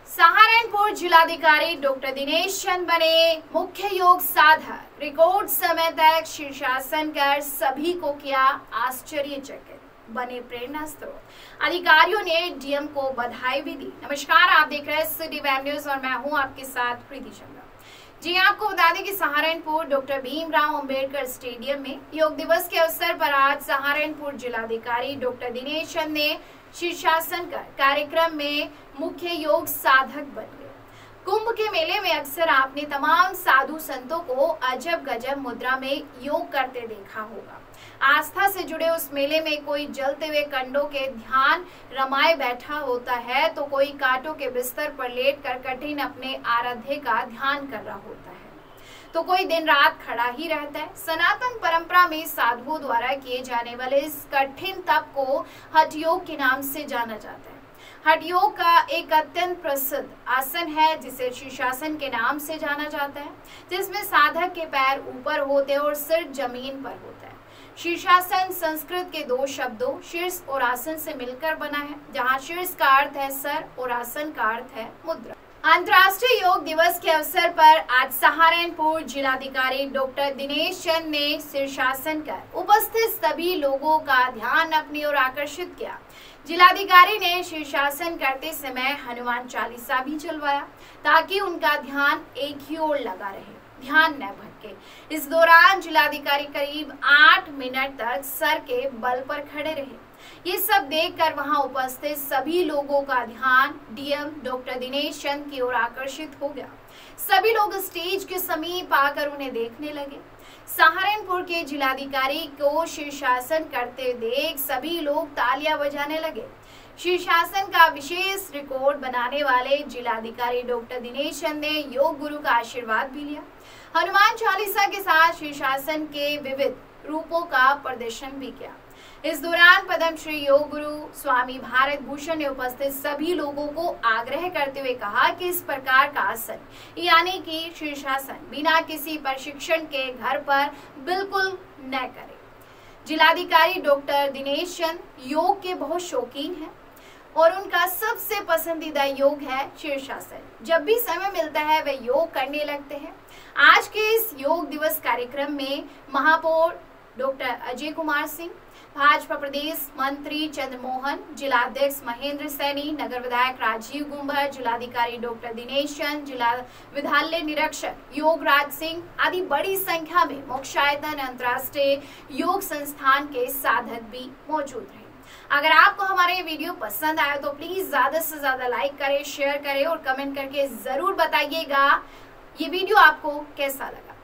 सहारनपुर जिलाधिकारी डॉक्टर दिनेश चंद बने मुख्य योग साधक। रिकॉर्ड समय तक शीर्षासन कर सभी को किया आश्चर्यचकित, बने प्रेरणा स्रोत। अधिकारियों ने डीएम को बधाई भी दी। नमस्कार, आप देख रहे हैं सिटी वेब न्यूज और मैं हूं आपके साथ प्रीति चंद्र। जी आपको बता दें कि सहारनपुर डॉक्टर भीमराव अंबेडकर स्टेडियम में योग दिवस के अवसर पर आज सहारनपुर जिलाधिकारी डॉक्टर दिनेश चंद ने शीर्षासन कर कार्यक्रम में मुख्य योग साधक बन गए। कुंभ के मेले में अक्सर आपने तमाम साधु संतों को अजब गजब मुद्रा में योग करते देखा होगा। आस्था से जुड़े उस मेले में कोई जलते हुए कंडों के ध्यान रमाए बैठा होता है, तो कोई कांटों के बिस्तर पर लेटकर कठिन अपने आराध्य का ध्यान कर रहा होता है, तो कोई दिन रात खड़ा ही रहता है। सनातन परंपरा में साधुओं द्वारा किए जाने वाले इस कठिन तप को हठ योग के नाम से जाना जाता है। हठ योग का एक अत्यंत प्रसिद्ध आसन है जिसे शीर्षासन के नाम से जाना जाता है, जिसमें साधक के पैर ऊपर होते हैं और सिर जमीन पर होता है। शीर्षासन संस्कृत के दो शब्दों शीर्ष और आसन से मिलकर बना है, जहाँ शीर्ष का अर्थ है सर और आसन का अर्थ है मुद्रा। अंतर्राष्ट्रीय योग दिवस के अवसर पर आज सहारनपुर जिलाधिकारी डॉक्टर दिनेश चंद ने शीर्षासन कर उपस्थित सभी लोगों का ध्यान अपनी ओर आकर्षित किया। जिलाधिकारी ने शीर्षासन करते समय हनुमान चालीसा भी चलवाया, ताकि उनका ध्यान एक ही ओर लगा रहे, ध्यान न भटके। इस दौरान जिलाधिकारी करीब 8 मिनट तक सर के बल पर खड़े रहे। ये सब देखकर वहां उपस्थित सभी लोगों का ध्यान डीएम डॉक्टर दिनेश चंद की ओर आकर्षित हो गया। सभी लोग स्टेज के समीप आकर उन्हें देखने लगे। सहारनपुर के जिलाधिकारी को शीर्षासन करते देख सभी लोग तालियां बजाने लगे। शीर्षासन का विशेष रिकॉर्ड बनाने वाले जिलाधिकारी डॉक्टर दिनेश चंद ने योग गुरु का आशीर्वाद भी लिया। हनुमान चालीसा के साथ शीर्षासन के विविध रूपों का प्रदर्शन भी किया। इस दौरान पद्मश्री योग गुरु स्वामी भारत भूषण ने उपस्थित सभी लोगों को आग्रह करते हुए कहा कि इस प्रकार का आसन यानी कि शीर्षासन बिना किसी प्रशिक्षण के घर पर बिल्कुल न करें। जिलाधिकारी डॉक्टर दिनेश चंद योग के बहुत शौकीन हैं और उनका सबसे पसंदीदा योग है शीर्षासन। जब भी समय मिलता है वे योग करने लगते हैं। आज के इस योग दिवस कार्यक्रम में महापौर डॉक्टर अजय कुमार सिंह, भाजपा प्रदेश मंत्री चंद्रमोहन, जिलाध्यक्ष महेंद्र सैनी, नगर विधायक राजीव गुंबर, जिलाधिकारी डॉक्टर दिनेश चंद, जिला विद्यालय निरीक्षक योगराज सिंह आदि बड़ी संख्या में मोक्षायतन अंतर्राष्ट्रीय योग संस्थान के साधक भी मौजूद रहे। अगर आपको हमारा ये वीडियो पसंद आया तो प्लीज ज्यादा से ज्यादा लाइक करें, शेयर करें और कमेंट करके जरूर बताइएगा ये वीडियो आपको कैसा लगा।